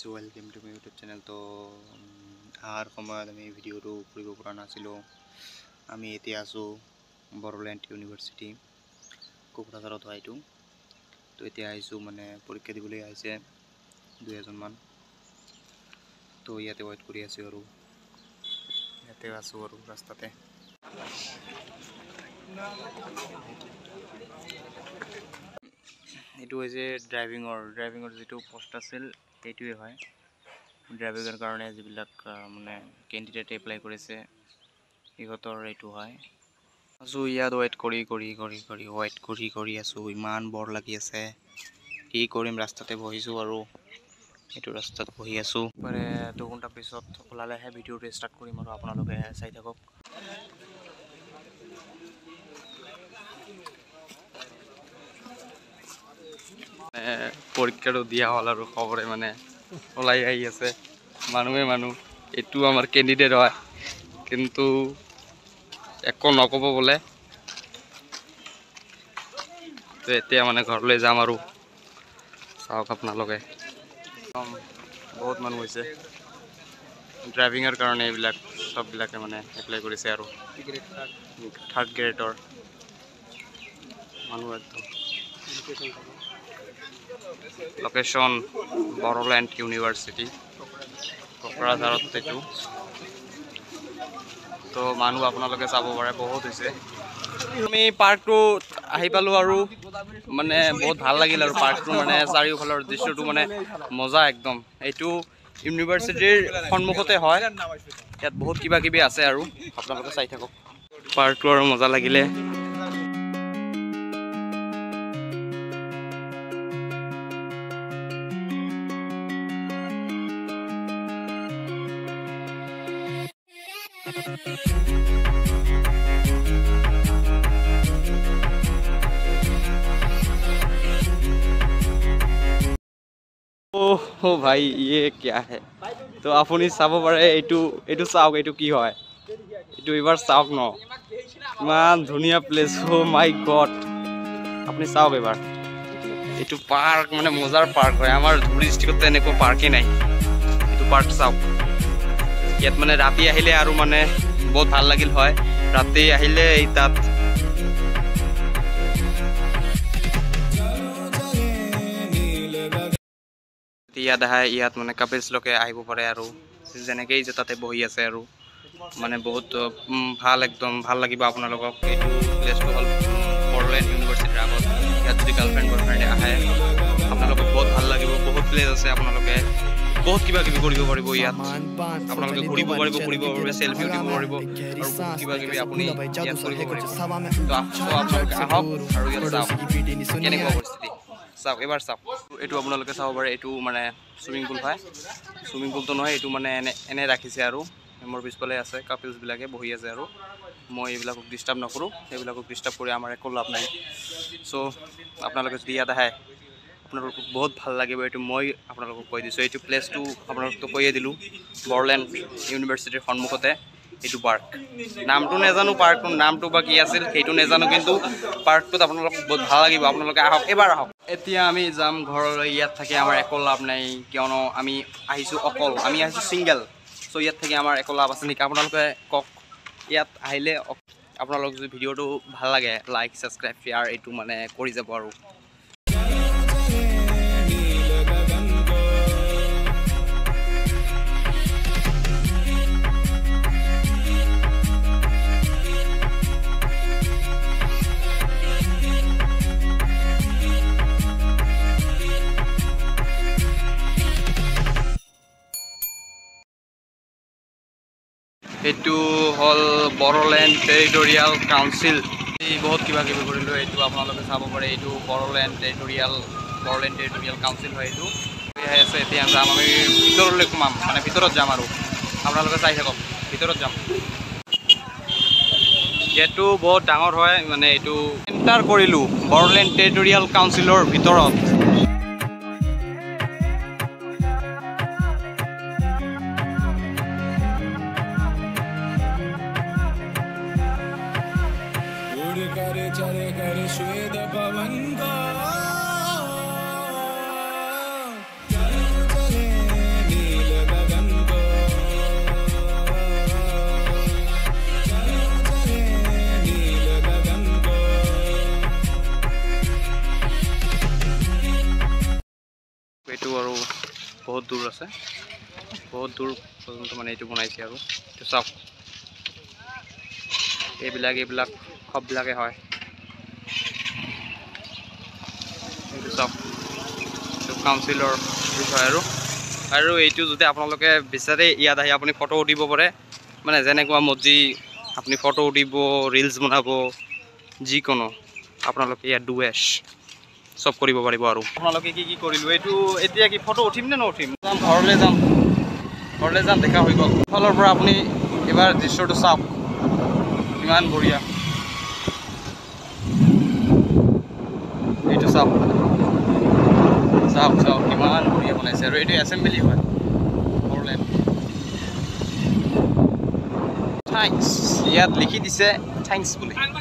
Welcome to my YouTube channel. तो आहार समय आम भिडिओ কৰিব পৰা নাছিলো। আমি এতিয়া আছো বড়োলেণ্ড ইউনিভাৰ্চিটি কোকৰাঝাৰত হয় এইটো। তো এতিয়া আহিছো মানে পৰীক্ষা দিবলৈ আহিছে 2-এজন মান। তো ইয়াতে ওয়েট কৰি আছো আৰু ইয়াতে আছো আৰু ৰাস্তাতে। এইটো হৈছে ড্ৰাইভিঙৰ যেটো পোষ্ট আছিল এইটোৱে হয়। ড্ৰাইভিঙৰ কাৰণে যিবিলাক মানে কেণ্ডিডেট এপ্লাই কৰিছে ইহঁতৰ এইটো হয়। আছো ইয়াত ওয়েট কৰি আছো। ইমান বৰ লাগি আছে, কি কৰিম ৰাস্তাতে বহিছো আৰু এইটো ৰাস্তাত বহি আছো। মানে 2 ঘণ্টা পিছত ওলালেহে ভিডিঅ'টো ষ্টাৰ্ট কৰিম আৰু আপোনালোকে চাই থাকক। পৰীক্ষাটো দিয়া হল আৰু খবৰে মানে ওলাই আহি আছে। মানুহ এইটো আমাৰ কেণ্ডিডেট হয়, কিন্তু একো নকব বোলে। তো এতিয়া মানে ঘৰলৈ যাম আৰু চাওক আপোনালোকে। বহুত মানুহ হৈছে ড্ৰাইভিঙৰ কাৰণে, এইবিলাক সববিলাকে মানে এপ্লাই কৰিছে আৰু 3rd গ্ৰেডৰ মানুহ একদম। লোকেশন বড়োলেণ্ড ইউনিভাৰ্চিটি কোকৰাঝাৰত এইটো। তো মানুহ আপোনালোকে চাব পাৰে বহুত হৈছে। আমি পাৰ্কটো আহি পালো আৰু মানে বহুত ভাল লাগিল আৰু পাৰ্কটো মানে চাৰিওফালৰ দৃশ্যটো মানে মজা একদম। এইটো ইউনিভাৰ্চিটিৰ সন্মুখতে হয়। ইয়াত বহুত কিবা কিবি আছে আৰু আপোনালোকে চাই থাকক। পাৰ্কটো আৰু মজা লাগিলে। ओ भाई ये क्या है? तो আপুনি চাব পাৰে এইটো চাওক, এইটো কি হয় এইটো এবাৰ চাওক ন, ইমান ধুনীয়া প্লেস। ও মাই গড, আপুনি চাওক এবাৰ। এইটো পাৰ্ক মানে মজাৰ পাৰ্ক হয়। আমাৰ ধুবুৰী ডিষ্ট্ৰিক্টত এনেকুৱা পাৰ্কেই নাই। এইটো পাৰ্ক চাওক। ইয়াত মানে ৰাতি আহিলে আৰু মানে বহুত ভাল লাগিল হয়। ৰাতি আহিলে এই তাত ইয়াত মানে কাপলছ লোকে আহিব পাৰে আৰু যেনেকেই যে তাতে বহি আছে আৰু মানে বহুত ভাল, একদম ভাল লাগিব আপোনালোকক। এইটো প্লেচটো হ'ল বড়োলেণ্ড ইউনিভাৰ্চিটিৰ আগত। ইয়াত যদি গাৰ্লফ্ৰেণ্ড বয়ফ্ৰেণ্ডে আহে আপোনালোকক বহুত ভাল লাগিব। বহুত প্লেচ আছে, আপোনালোকে বহুত কিবা কিবি কৰিব পাৰিব ইয়াত। আপোনালোকে ঘূৰিব পাৰিব, চেলফি উঠিব পাৰিব আৰু কিবা কিবি আপুনি ইয়াত কৰিব পাৰিব। তো আপোনালোকে আহক আৰু ইয়াত চাওক কেনেকুৱা পৰিস্থিতি। চাওক এবাৰ চাওক। এইটো আপোনালোকে চাব পাৰে। এইটো মানে চুইমিং পুল হয়। চুইমিং পুলটো নহয়, এইটো মানে এনে ৰাখিছে আৰু মোৰ পিছফালে আছে কাপলছবিলাকে বহি আছে আৰু মই এইবিলাকক ডিষ্টাৰ্ব নকৰোঁ। সেইবিলাকক ডিষ্টাৰ্ব কৰি আমাৰ একো লাভ নাই। চ' আপোনালোকে যদি ইয়াত আহে আপোনালোকক বহুত ভাল লাগিব। এইটো মই আপোনালোকক কৈ দিছোঁ। এইটো প্লেচটো আপোনালোকতো কৈয়ে দিলোঁ, বড়োলেণ্ড ইউনিভাৰ্চিটিৰ সন্মুখতে এইটো পাৰ্ক। নামটো নাজানো, পাৰ্কটোৰ নামটো বা কি আছিল সেইটো নাজানো, কিন্তু পাৰ্কটোত আপোনালোকক বহুত ভাল লাগিব। আপোনালোকে আহক, এবাৰ আহক। এতিয়া আমি যাম ঘৰলৈ। ইয়াত থাকি আমাৰ একো লাভ নাই, কিয়নো আমি আহিছোঁ অকল, আমি আহিছোঁ ছিংগল। চ' ইয়াত থাকি আমাৰ একো লাভ আছে নেকি? আপোনালোকে কওক। ইয়াত আহিলে আপোনালোক যদি ভিডিঅ'টো ভাল লাগে লাইক, ছাবস্ক্ৰাইব, শ্বেয়াৰ এইটো মানে কৰি যাব আৰু। এইটো হ'ল বড়োলেণ্ড টেৰিটৰিয়েল কাউন্সিল। বহুত কিবা কিবি কৰিলোঁ। এইটো আপোনালোকে চাব পাৰে। এইটো বড়োলেণ্ড টেৰিটৰিয়েল কাউন্সিল হয় এইটো। আছে এতিয়া যাম আমি ভিতৰলৈ, সোমাম মানে ভিতৰত যাম আৰু আপোনালোকে চাই থাকক। ভিতৰত যাম। গেটটো বহুত ডাঙৰ হয়, মানে এইটো এণ্টাৰ কৰিলোঁ বড়োলেণ্ড টেৰিটৰিয়েল কাউন্সিলৰ ভিতৰত। श्वेत पवन का আছে বহুত দূৰ পৰ্যন্ত মানে এইটো বনাইছে আৰু এইটো চাওক এইবিলাক সববিলাকে হয় এইটো চাওক এইটো কাউন্সিলৰ বিষয় আৰু এইটো যদি আপোনালোকে বিচাৰে ইয়াত আহি আপুনি ফটো উঠিব পাৰে মানে যেনেকুৱা মৰ্জি আপুনি ফটো উঠিব ৰিলছ বনাব যিকোনো আপোনালোকে ইয়াত ডুৱেছ চব কৰিব পাৰিব আৰু আপোনালোকে কি কৰিলোঁ এইটো এতিয়া কি ফটো উঠিম নে নুঠিম ঘৰলৈ যাম দেখা হৈ গ'ল ফালৰ পৰা আপুনি এবাৰ দৃশ্যটো চাওক কিমান বঢ়িয়া এইটো চাওক কিমান বঢ়িয়া বনাইছে আৰু এইটো এছেম্বলি হয় বড়োলেণ্ড থেংকছ ইয়াত লিখি দিছে থেংকছ বুলি